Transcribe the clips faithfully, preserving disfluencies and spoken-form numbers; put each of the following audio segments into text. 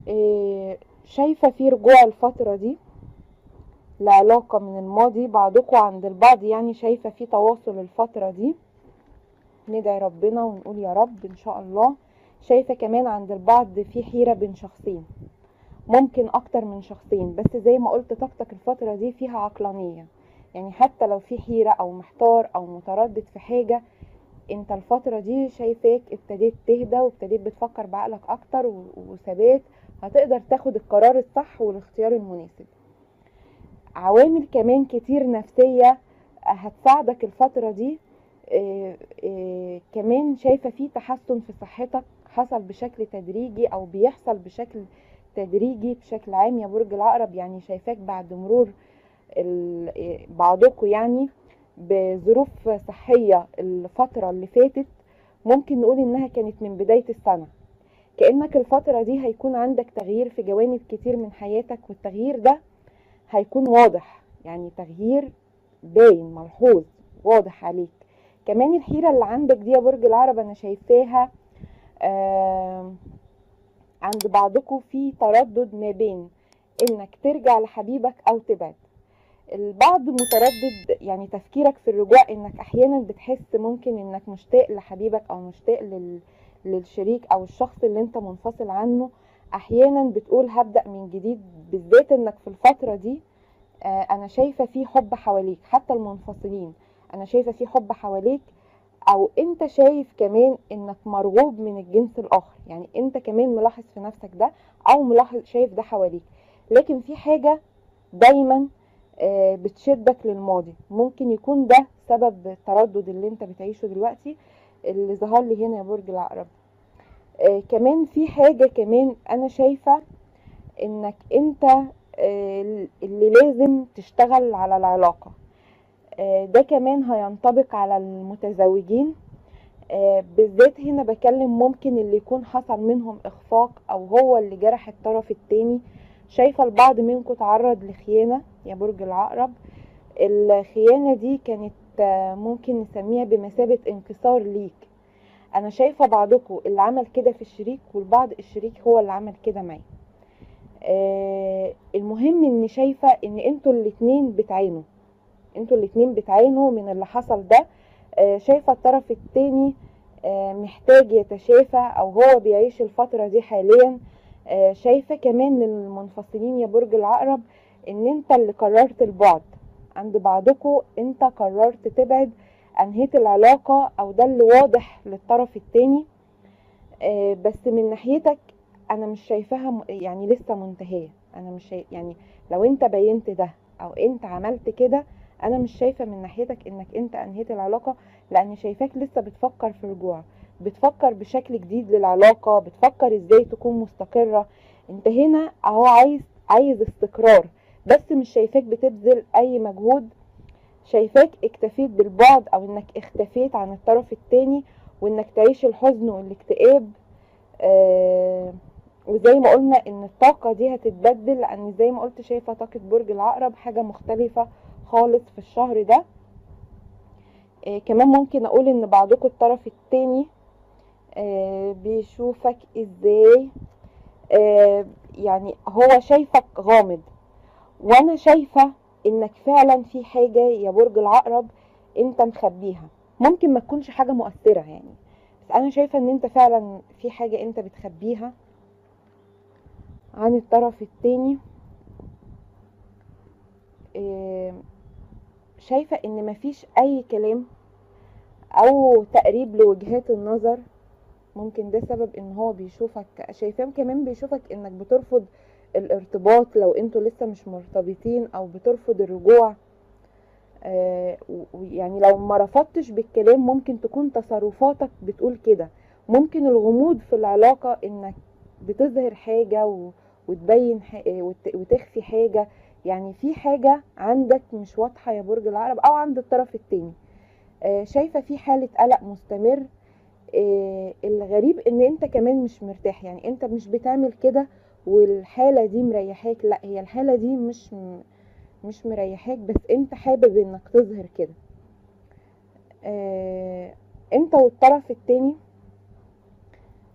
إيه، شايفة في رجوع الفترة دي لعلاقة من الماضي بعضكم عند البعض، يعني شايفة في تواصل الفترة دي. ندعي ربنا ونقول يا رب ان شاء الله. شايفة كمان عند البعض في حيرة بين شخصين، ممكن اكتر من شخصين، بس زي ما قلت طاقتك الفترة دي فيها عقلانية. يعني حتى لو في حيرة او محتار او متردد في حاجة، انت الفترة دي شايفاك ابتديت تهدى وابتديت بتفكر بعقلك اكتر و- وثبات، هتقدر تاخد القرار الصح والاختيار المناسب. عوامل كمان كتير نفسية هتساعدك الفترة دي. إيه إيه كمان شايفة في تحسن في صحتك حصل بشكل تدريجي او بيحصل بشكل تدريجي بشكل عام يا برج العقرب. يعني شايفاك بعد مرور ال- إيه بعضكم يعني بظروف صحية الفترة اللي فاتت، ممكن نقول انها كانت من بداية السنة. كأنك الفترة دي هيكون عندك تغيير في جوانب كتير من حياتك، والتغيير ده هيكون واضح، يعني تغيير باين ملحوظ واضح عليك. كمان الحيرة اللي عندك دي يا برج العرب انا شايفاها آه عند بعضكم في تردد ما بين انك ترجع لحبيبك او تبعد. البعض متردد، يعني تفكيرك في الرجوع انك احيانا بتحس ممكن انك مشتاق لحبيبك او مشتاق لل... للشريك او الشخص اللي انت منفصل عنه. احيانا بتقول هبدأ من جديد، بالذات انك في الفترة دي آه، انا شايفة في حب حواليك حتى المنفصلين. انا شايفة في حب حواليك، او انت شايف كمان انك مرغوب من الجنس الاخر، يعني انت كمان ملاحظ في نفسك ده او ملاحظ شايف ده حواليك. لكن في حاجة دايما آه، بتشدك للماضي، ممكن يكون ده سبب التردد اللي انت بتعيشه دلوقتي اللي ظهر لي هنا يا برج العقرب. آه، كمان في حاجة كمان انا شايفة انك انت آه، اللي لازم تشتغل على العلاقة. آه، ده كمان هينطبق على المتزوجين. آه، بالذات هنا بكلم ممكن اللي يكون حصل منهم اخفاق او هو اللي جرح الطرف التاني. شايفة البعض منكم تعرض لخيانة يا برج العقرب. الخيانة دي كانت آه، ممكن نسميها بمثابة انكسار ليك. انا شايفة بعضكم اللي عمل كده في الشريك، والبعض الشريك هو اللي عمل كده معي. آه، المهم اني شايفة ان انتوا الاتنين بتعانوا، انتوا الاتنين بتعانوا من اللي حصل ده. آه، شايفة الطرف التاني آه، محتاج يتشافى او هو بيعيش الفترة دي حاليا. آه، شايفة كمان للمنفصلين يا برج العقرب ان انت اللي قررت البعد. عند بعضكم انت قررت تبعد، انهيت العلاقة او ده اللي واضح للطرف التاني. آه، بس من ناحيتك انا مش شايفاها م- يعني لسه منتهية. انا مش شايف يعني لو انت بينت ده او انت عملت كده، انا مش شايفة من ناحيتك انك انت انهيت العلاقة، لان شايفاك لسه بتفكر في رجوع، بتفكر بشكل جديد للعلاقة، بتفكر ازاي تكون مستقرة. انت هنا اهو عايز عايز استقرار، بس مش شايفاك بتبذل اي مجهود. شايفاك اكتفيت بالبعد او انك اختفيت عن الطرف التاني، وانك تعيش الحزن والاكتئاب. آه وزي ما قلنا ان الطاقة دي هتتبدل، لان زي ما قلت شايفة طاقة برج العقرب حاجة مختلفة خالص في الشهر ده. آه كمان ممكن اقول ان بعضكم الطرف التاني آه بيشوفك ازاي. آه يعني هو شايفك غامض، وانا شايفة انك فعلا في حاجة يا برج العقرب انت مخبيها. ممكن ما تكونش حاجة مؤثرة يعني، بس انا شايفة ان انت فعلا في حاجة انت بتخبيها عن الطرف التاني. آه، شايفة ان مفيش اي كلام او تقريب لوجهات النظر. ممكن ده سبب ان هو بيشوفك، شايفاه كمان بيشوفك انك بترفض الارتباط لو انتوا لسه مش مرتبطين، او بترفض الرجوع. آه، يعني لو ما رفضتش بالكلام ممكن تكون تصرفاتك بتقول كده. ممكن الغموض في العلاقة انك بتظهر حاجة و- وتبين ح- وت- وتخفي حاجة. يعني في حاجة عندك مش واضحة يا برج العقرب او عند الطرف التاني. آه، شايفة في حالة قلق مستمر. آه، الغريب ان انت كمان مش مرتاح، يعني انت مش بتعمل كده والحالة دي مريحاك، لا هي الحالة دي مش مش مريحاك، بس انت حابب انك تظهر كده. آه، انت والطرف التاني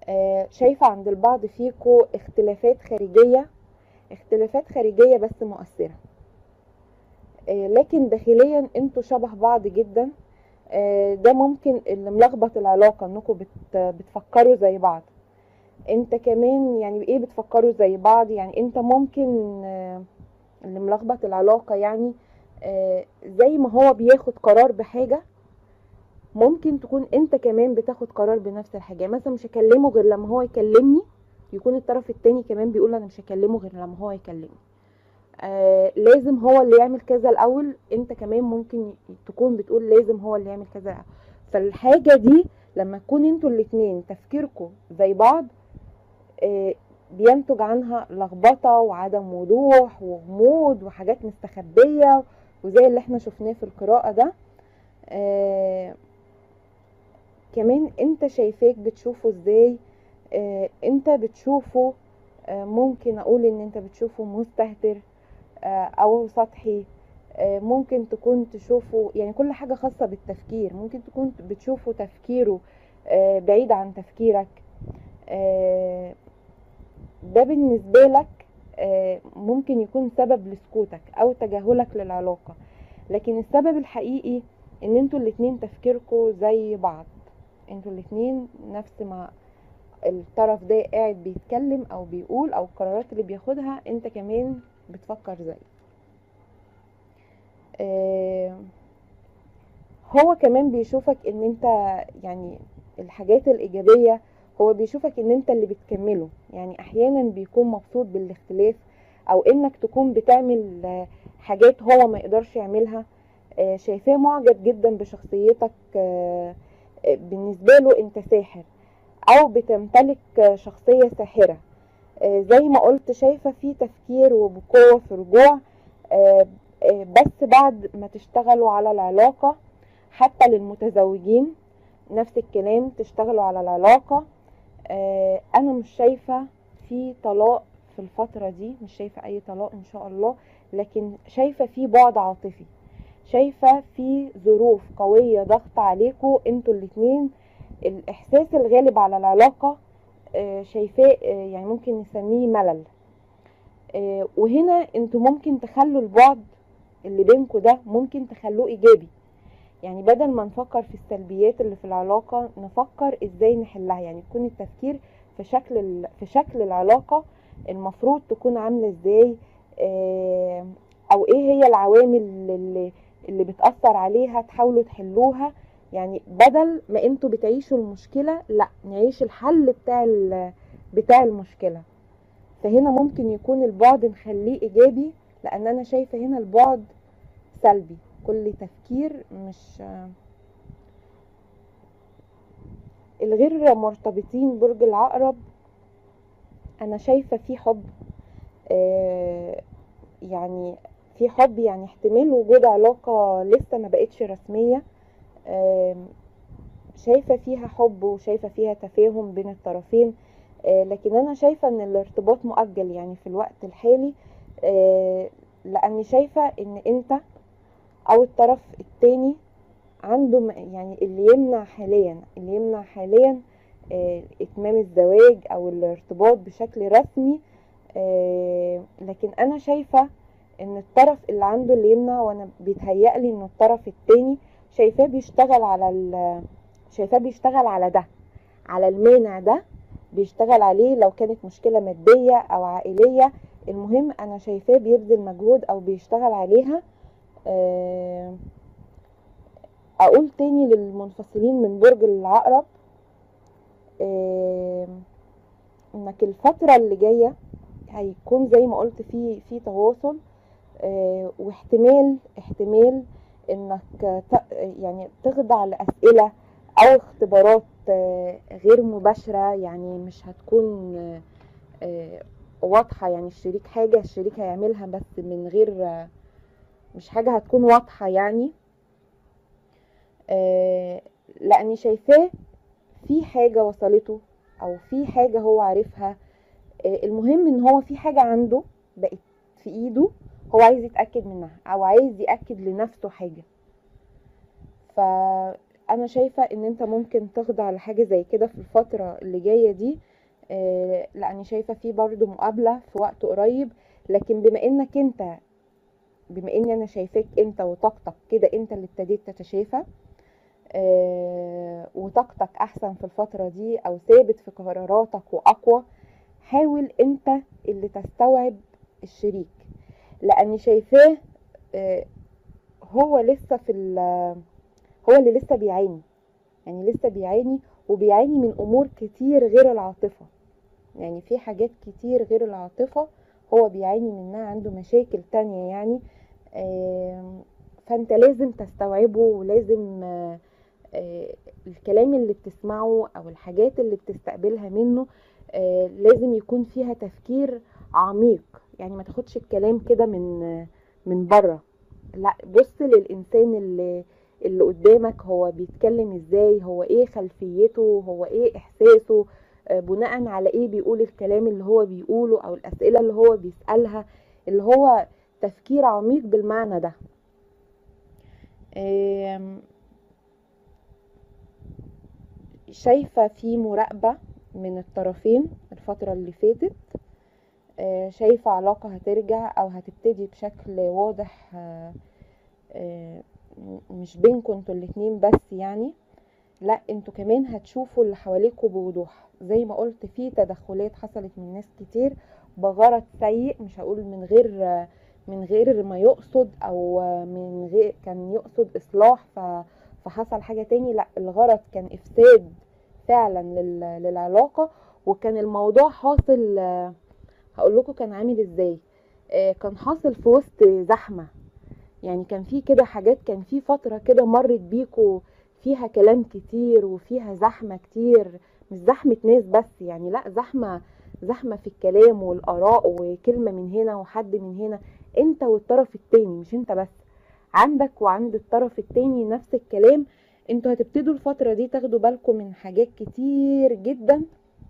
آه شايفة عند البعض فيكو اختلافات خارجية، اختلافات خارجية بس مؤثرة، آه لكن داخليا انتوا شبه بعض جدا. آه ده ممكن اللي ملخبط العلاقة، انكم بت بتفكروا زي بعض. انت كمان يعني ايه بتفكروا زي بعض؟ يعني انت ممكن آه اللي ملخبط العلاقة يعني آه زي ما هو بياخد قرار بحاجة، ممكن تكون انت كمان بتاخد قرار بنفس الحاجة. مثلا مش هكلمه غير لما هو يكلمني، يكون الطرف التاني كمان بيقول انا مش هكلمه غير لما هو يكلمني. آه لازم هو اللي يعمل كذا الاول، انت كمان ممكن تكون بتقول لازم هو اللي يعمل كذا الأول. فالحاجة دي لما تكون انتوا الاتنين تفكيركم زي بعض آه بينتج عنها لخبطة وعدم وضوح وغموض وحاجات مستخبية، وزي اللي احنا شفناه في القراءة ده. آه كمان انت شايفاك بتشوفه ازاي؟ آه انت بتشوفه آه ممكن اقول ان انت بتشوفه مستهتر آه او سطحي. آه ممكن تكون تشوفه يعني كل حاجة خاصة بالتفكير، ممكن تكون بتشوفه تفكيره آه بعيد عن تفكيرك. آه ده بالنسبة لك آه ممكن يكون سبب لسكوتك او تجاهلك للعلاقة، لكن السبب الحقيقي ان انتوا الاتنين تفكيركم زي بعض. انتوا الاتنين نفس ما الطرف ده قاعد بيتكلم او بيقول او القرارات اللي بياخدها انت كمان بتفكر زي. اه هو كمان بيشوفك ان انت يعني الحاجات الايجابية، هو بيشوفك ان انت اللي بتكمله. يعني احيانا بيكون مبسوط بالاختلاف او انك تكون بتعمل حاجات هو ما يقدرش يعملها. اه شايفاه معجب جدا بشخصيتك. اه بالنسبة له انت ساحر او بتمتلك شخصية ساحرة. زي ما قلت شايفة في تفكير وبقوة في رجوع، بس بعد ما تشتغلوا على العلاقة. حتى للمتزوجين نفس الكلام، تشتغلوا على العلاقة. انا مش شايفة في طلاق في الفترة دي، مش شايفة اي طلاق ان شاء الله، لكن شايفة في بعد عاطفي، شايفة في ظروف قوية ضغط عليكم انتوا الاتنين. الاحساس الغالب على العلاقة شايفاه يعني ممكن نسميه ملل. وهنا انتوا ممكن تخلوا البعد اللي بينكم ده ممكن تخلوه ايجابي. يعني بدل ما نفكر في السلبيات اللي في العلاقة نفكر ازاي نحلها. يعني يكون التفكير في شكل في شكل العلاقة المفروض تكون عاملة ازاي، او ايه هي العوامل اللي, اللي بتأثر عليها، تحاولوا تحلوها. يعني بدل ما انتوا بتعيشوا المشكلة، لا نعيش الحل بتاع بتاع المشكلة. فهنا ممكن يكون البعد نخليه ايجابي، لان انا شايفة هنا البعد سلبي، كل تفكير مش. الغير مرتبطين برج العقرب انا شايفة في حب، آه يعني في حب، يعني احتمال وجود علاقة لسه ما بقتش رسمية. آه شايفة فيها حب وشايفة فيها تفاهم بين الطرفين. آه لكن انا شايفة ان الارتباط مؤجل يعني في الوقت الحالي. آه لاني شايفة ان انت او الطرف التاني عنده يعني اللي يمنع حاليا اللي يمنع حاليا آه اتمام الزواج او الارتباط بشكل رسمي. آه لكن انا شايفة ان الطرف اللي عنده اللي يمنع، وانا بيتهيألي ان الطرف التاني شايفاه بيشتغل على شايفاه بيشتغل على ده، على المانع ده بيشتغل عليه، لو كانت مشكلة مادية او عائلية. المهم انا شايفاه بيبذل مجهود او بيشتغل عليها. آه اقول تاني للمنفصلين من برج العقرب آه انك الفترة اللي جاية هيكون زي ما قلت في في تواصل، آه واحتمال احتمال انك يعني تخضع لأسئلة او اختبارات آه غير مباشرة، يعني مش هتكون آه واضحة. يعني الشريك حاجة الشريك هيعملها بس من غير آه مش حاجة هتكون واضحة يعني. آه لاني شايفاه في حاجة وصلته او في حاجة هو عارفها. آه المهم ان هو في حاجة عنده بقت في ايده، هو عايز يتأكد منها او عايز يأكد لنفسه حاجة. فانا انا شايفة ان انت ممكن تخضع لحاجة زي كده في الفترة اللي جاية دي، آه، لاني شايفة فيه برضو مقابلة في وقت قريب. لكن بما انك انت بما اني انا شايفاك انت وطاقتك كده، انت اللي ابتديت تتشافى، آه، وطاقتك احسن في الفترة دي او ثابت في قراراتك واقوى، حاول انت اللي تستوعب الشريك. لاني شايفاه آه، هو لسه في هو اللي لسه بيعاني، يعني لسه بيعاني وبيعاني من امور كتير غير العاطفة. يعني في حاجات كتير غير العاطفة هو بيعاني منها، عنده مشاكل تانية يعني. فانت لازم تستوعبه، ولازم آه، آه، الكلام اللي بتسمعه او الحاجات اللي بتستقبلها منه آه، لازم يكون فيها تفكير عميق. يعني ما تاخدش الكلام كده من آه، من بره. لا، بص للإنسان اللي اللي قدامك، هو بيتكلم ازاي، هو ايه خلفيته، هو ايه احساسه، آه، بناء على ايه بيقول الكلام اللي هو بيقوله او الاسئلة اللي هو بيسألها، اللي هو تفكير عميق بالمعنى ده. آم، شايفة في مراقبة من الطرفين الفترة اللي فاتت. آه، شايفة علاقة هترجع او هتبتدي بشكل واضح، آه، آه، مش بينكم انتوا الاتنين بس يعني، لا انتوا كمان هتشوفوا اللي حواليكوا بوضوح. زي ما قلت، في تدخلات حصلت من ناس كتير بغرض سيء، مش هقول من غير من غير ما يقصد، او من غير كان يقصد اصلاح ف- فحصل حاجة تاني. لا، الغرض كان افساد فعلا لل- للعلاقة. وكان الموضوع حاصل، هقول لكم كان عامل ازاي. آه، كان حاصل في وسط زحمة. يعني كان في كده حاجات، كان في فترة كده مرت بيكوا فيها كلام كتير وفيها زحمة كتير. مش زحمة ناس بس يعني، لا، زحمة زحمة في الكلام والآراء، وكلمة من هنا وحد من هنا. انت والطرف التاني، مش انت بس، عندك وعند الطرف التاني نفس الكلام. انتوا هتبتدوا الفترة دي تاخدوا بالكم من حاجات كتير جدا.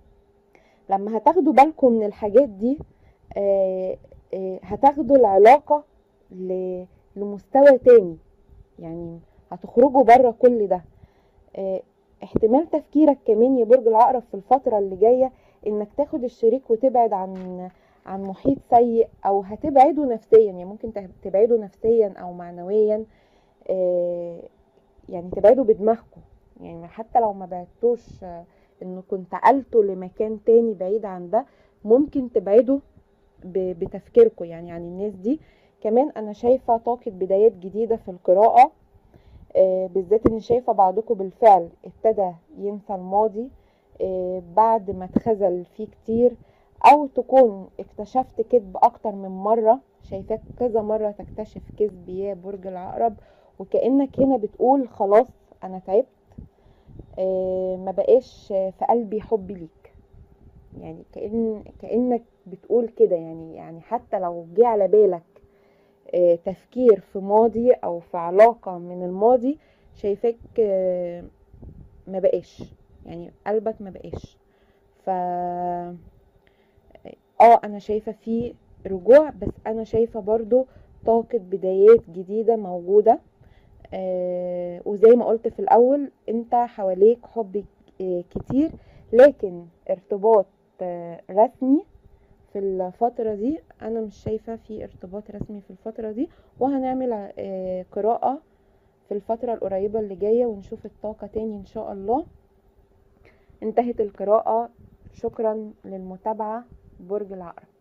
لما هتاخدوا بالكم من الحاجات دي، آه، آه، هتاخدوا العلاقة ل- لمستوى تاني. يعني هتخرجوا بره كل ده. آه، احتمال تفكيرك كمان يا برج العقرب في الفترة اللي جاية انك تاخد الشريك وتبعد عن عن محيط سيء، او هتبعده نفسيا. يعني ممكن تبعده نفسيا او معنويا، آه، يعني تبعدوا بدماغكم. يعني حتى لو ما بعدتوش آه، انكم انتقلتوا لمكان تاني بعيد عن ده، ممكن تبعدوا ب- بتفكيركم يعني عن الناس دي. كمان انا شايفة طاقة بدايات جديدة في القراءة، آه، بالذات ان شايفة بعضكم بالفعل ابتدى ينسى الماضي آه، بعد ما اتخذل فيه كتير، او تكون اكتشفت كذب اكتر من مرة. شايفاك كذا مرة تكتشف كذب يا برج العقرب، وكأنك هنا بتقول خلاص انا تعبت، آه، ما بقاش في قلبي حب ليك. يعني كأن كأنك بتقول كده يعني يعني حتى لو جه على بالك آه، تفكير في ماضي او في علاقة من الماضي، شايفاك آه، ما بقاش، يعني قلبك ما بقاش. ف اه انا شايفة في رجوع، بس انا شايفة برضو طاقة بدايات جديدة موجودة. آه وزي ما قلت في الاول، انت حواليك حب آه كتير، لكن ارتباط آه رسمي في الفترة دي انا مش شايفة في ارتباط رسمي في الفترة دي. وهنعمل آه قراءة في الفترة القريبة اللي جاية ونشوف الطاقة تاني ان شاء الله. انتهت القراءة. شكرا للمتابعة. برج العقرب.